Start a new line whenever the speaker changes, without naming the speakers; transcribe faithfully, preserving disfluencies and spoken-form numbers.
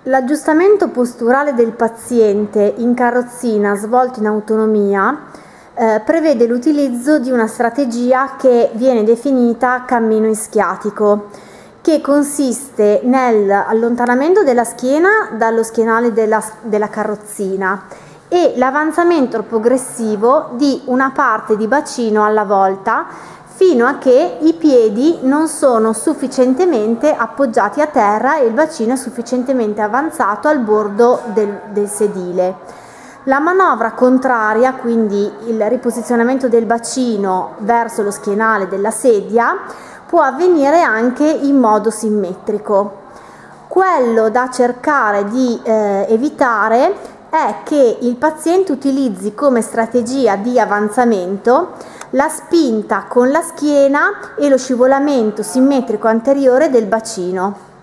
L'aggiustamento posturale del paziente in carrozzina svolto in autonomia eh, prevede l'utilizzo di una strategia che viene definita cammino ischiatico, che consiste nell'allontanamento della schiena dallo schienale della, della carrozzina e l'avanzamento progressivo di una parte di bacino alla volta, fino a che i piedi non sono sufficientemente appoggiati a terra e il bacino è sufficientemente avanzato al bordo del, del sedile. La manovra contraria, quindi il riposizionamento del bacino verso lo schienale della sedia, può avvenire anche in modo simmetrico. Quello da cercare di eh, evitare è che il paziente utilizzi come strategia di avanzamento la spinta con la schiena e lo scivolamento simmetrico anteriore del bacino.